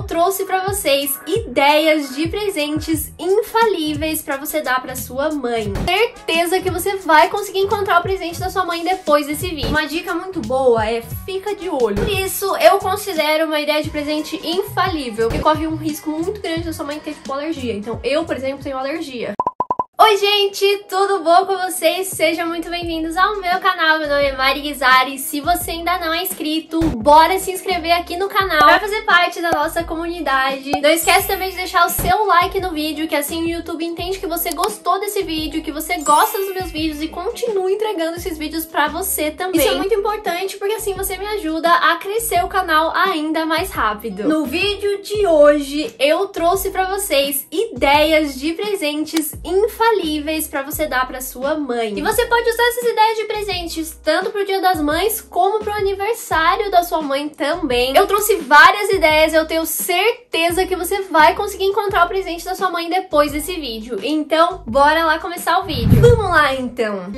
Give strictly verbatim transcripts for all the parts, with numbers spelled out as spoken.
trouxe pra vocês ideias de presentes infalíveis pra você dar pra sua mãe. Certeza que você vai conseguir encontrar o presente da sua mãe depois desse vídeo. Uma dica muito boa é fica de olho. Por isso, eu considero uma ideia de presente infalível, porque corre um risco muito grande da sua mãe ter tipo alergia. Então eu, por exemplo, tenho alergia. Oi gente, tudo bom com vocês? Sejam muito bem-vindos ao meu canal, meu nome é Mari Guizari. Se você ainda não é inscrito, bora se inscrever aqui no canal para fazer parte da nossa comunidade. Não esquece também de deixar o seu like no vídeo, que assim o YouTube entende que você gostou desse vídeo, que você gosta dos meus vídeos e continua entregando esses vídeos pra você também. Isso é muito importante porque assim você me ajuda a crescer o canal ainda mais rápido. No vídeo de hoje, eu trouxe pra vocês ideias de presentes infalíveis para você dar para sua mãe. E você pode usar essas ideias de presentes tanto pro Dia das Mães como pro aniversário da sua mãe também. Eu trouxe várias ideias, eu tenho certeza que você vai conseguir encontrar o presente da sua mãe depois desse vídeo. Então, bora lá começar o vídeo. Vamos lá então.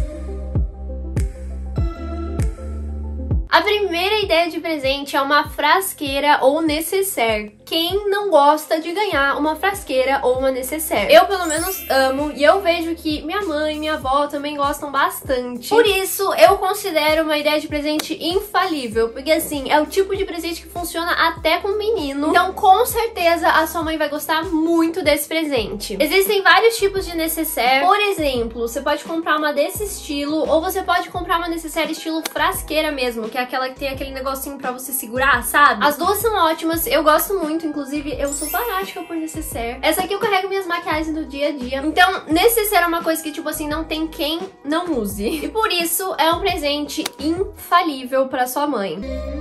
A primeira ideia de presente é uma frasqueira ou necessaire. Quem não gosta de ganhar uma frasqueira ou uma necessaire? Eu, pelo menos, amo e eu vejo que minha mãe e minha avó também gostam bastante. Por isso, eu considero uma ideia de presente infalível, porque assim, é o tipo de presente que funciona até com menino. Então, com certeza, a sua mãe vai gostar muito desse presente. Existem vários tipos de necessaire. Por exemplo, você pode comprar uma desse estilo ou você pode comprar uma necessaire estilo frasqueira mesmo, que é aquela que tem aquele negocinho pra você segurar, sabe? As duas são ótimas, eu gosto muito, inclusive eu sou fanática por necessaire. Essa aqui eu carrego minhas maquiagens no dia a dia. Então, necessaire é uma coisa que, tipo assim, não tem quem não use. E por isso, é um presente infalível pra sua mãe.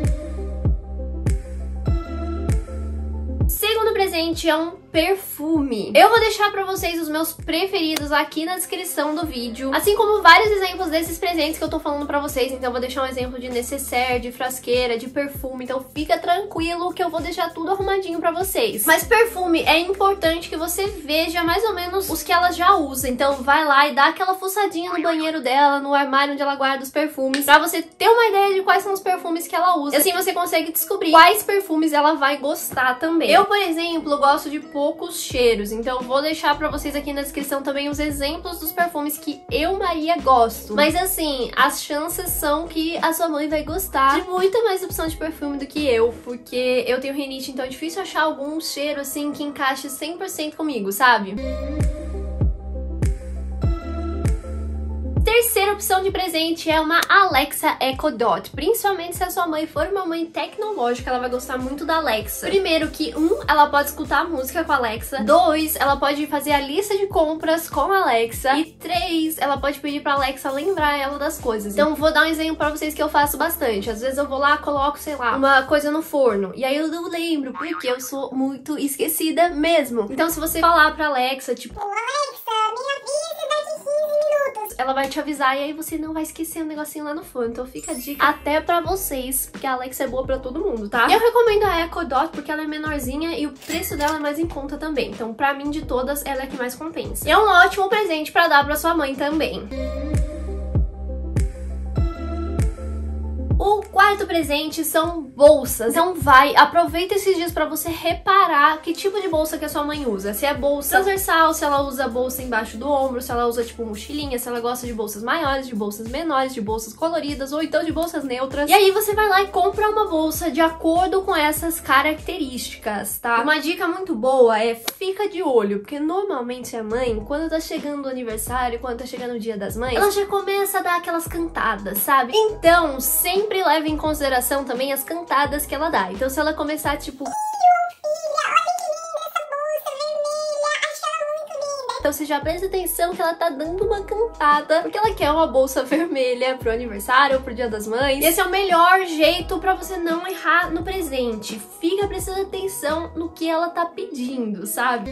Segundo presente é um perfume. Eu vou deixar pra vocês os meus preferidos aqui na descrição do vídeo, assim como vários exemplos desses presentes que eu tô falando pra vocês. Então eu vou deixar um exemplo de necessaire, de frasqueira, de perfume, então fica tranquilo que eu vou deixar tudo arrumadinho pra vocês. Mas perfume é importante que você veja mais ou menos os que ela já usa, então vai lá e dá aquela fuçadinha no banheiro dela, no armário onde ela guarda os perfumes, pra você ter uma ideia de quais são os perfumes que ela usa. E assim você consegue descobrir quais perfumes ela vai gostar também. Eu, por exemplo, gosto de poucos cheiros, então eu vou deixar pra vocês aqui na descrição também os exemplos dos perfumes que eu, Maria, gosto. Mas assim, as chances são que a sua mãe vai gostar de muita mais opção de perfume do que eu, porque eu tenho rinite, então é difícil achar algum cheiro assim que encaixe cem por cento comigo, sabe? Terceira opção de presente é uma Alexa Echo Dot, principalmente se a sua mãe for uma mãe tecnológica, ela vai gostar muito da Alexa. Primeiro que, um, ela pode escutar música com a Alexa, dois, ela pode fazer a lista de compras com a Alexa, e três, ela pode pedir pra Alexa lembrar ela das coisas. Então vou dar um exemplo pra vocês que eu faço bastante. Às vezes eu vou lá, coloco, sei lá, uma coisa no forno, e aí eu não lembro, porque eu sou muito esquecida mesmo. Então se você falar pra Alexa, tipo, Alexa, me avisa daqui quinze minutos, ela vai te avisar e aí você não vai esquecer o negocinho lá no forno. Então fica a dica até pra vocês, porque a Alexa é boa pra todo mundo, tá? E eu recomendo a Echo Dot porque ela é menorzinha e o preço dela é mais em conta também. Então pra mim, de todas, ela é a que mais compensa. E é um ótimo presente pra dar pra sua mãe também. O quarto presente são bolsas. Então vai, aproveita esses dias pra você reparar que tipo de bolsa que a sua mãe usa. Se é bolsa transversal, se ela usa bolsa embaixo do ombro, se ela usa tipo mochilinha, se ela gosta de bolsas maiores, de bolsas menores, de bolsas coloridas ou então de bolsas neutras. E aí você vai lá e compra uma bolsa de acordo com essas características, tá? Uma dica muito boa é fica de olho, porque normalmente a mãe, quando tá chegando o aniversário, quando tá chegando o Dia das Mães, ela já começa a dar aquelas cantadas, sabe? Então, sempre Sempre leve em consideração também as cantadas que ela dá. Então se ela começar tipo, filho, filha, olha que linda essa bolsa vermelha, acho ela muito linda. Então você já presta atenção que ela tá dando uma cantada, porque ela quer uma bolsa vermelha pro aniversário ou pro Dia das Mães. Esse é o melhor jeito pra você não errar no presente. Fica prestando atenção no que ela tá pedindo, sabe?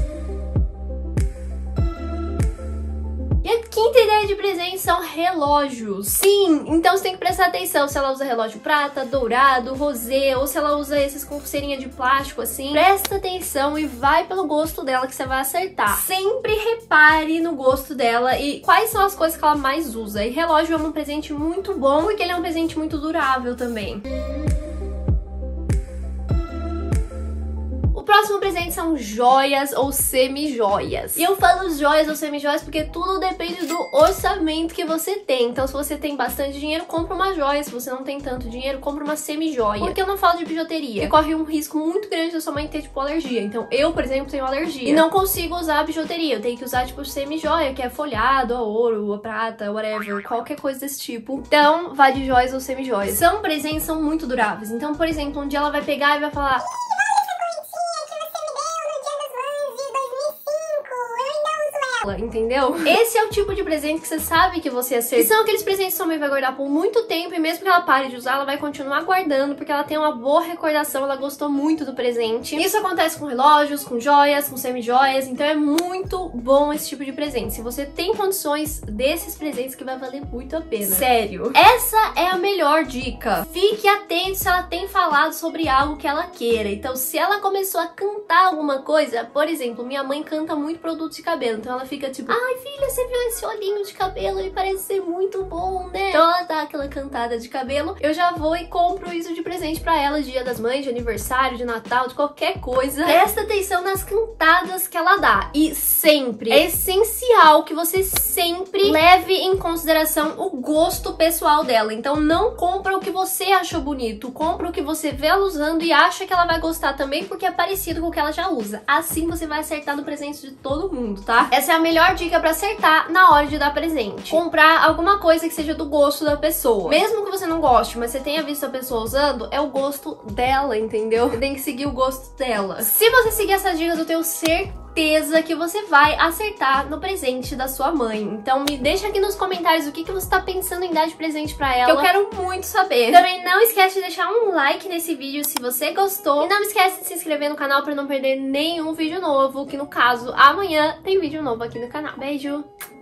E a quinta ideia de presente são relógios. Sim, então você tem que prestar atenção se ela usa relógio prata, dourado, rosé, ou se ela usa esses com pulseirinha de plástico assim. Presta atenção e vai pelo gosto dela que você vai acertar. Sempre repare no gosto dela e quais são as coisas que ela mais usa. E relógio é um presente muito bom porque ele é um presente muito durável também. presentes são joias ou semi-joias. E eu falo joias ou semi-joias porque tudo depende do orçamento que você tem. Então, se você tem bastante dinheiro, compra uma joia. Se você não tem tanto dinheiro, compra uma semi-joia. Porque eu não falo de bijuteria, porque corre um risco muito grande da sua mãe ter, tipo, alergia. Então, eu, por exemplo, tenho alergia e não consigo usar a bijuteria. Eu tenho que usar, tipo, semi-joia, que é folhado, a ouro, a prata, whatever, qualquer coisa desse tipo. Então, vai de joias ou semi-joias. São presentes, são muito duráveis. Então, por exemplo, um dia ela vai pegar e vai falar: entendeu? Esse é o tipo de presente que você sabe que você acerta. E são aqueles presentes que sua mãe vai guardar por muito tempo e mesmo que ela pare de usar, ela vai continuar guardando porque ela tem uma boa recordação, ela gostou muito do presente. Isso acontece com relógios, com joias, com semi-joias, então é muito bom esse tipo de presente. Se você tem condições desses presentes, que vai valer muito a pena. Sério. Essa é a melhor dica. Fique atento se ela tem falado sobre algo que ela queira. Então, se ela começou a cantar alguma coisa, por exemplo, minha mãe canta muito produto de cabelo, então ela fica tipo: ai, filha, você viu esse olhinho de cabelo? Ele parece ser muito bom, né? Então ela dá aquela cantada de cabelo, eu já vou e compro isso de presente pra ela, dia das mães, de aniversário, de Natal, de qualquer coisa. Presta atenção nas cantadas que ela dá. E sempre, é essencial que você sempre leve em consideração o gosto pessoal dela. Então não compra o que você achou bonito, compra o que você vê ela usando e acha que ela vai gostar também, porque é parecido com o que ela já usa. Assim você vai acertar no presente de todo mundo, tá? Essa é a melhor dica pra acertar na hora de dar presente. Comprar alguma coisa que seja do gosto da pessoa. Mesmo que você não goste, mas você tenha visto a pessoa usando, é o gosto dela, entendeu? Você tem que seguir o gosto dela. Se você seguir essas dicas, eu tenho certeza que você vai acertar no presente da sua mãe. Então me deixa aqui nos comentários o que, que você tá pensando em dar de presente pra ela, que eu quero muito saber. Também não esquece de deixar um like nesse vídeo se você gostou. E não esquece de se inscrever no canal pra não perder nenhum vídeo novo, que no caso, amanhã tem vídeo novo aqui no canal. Beijo!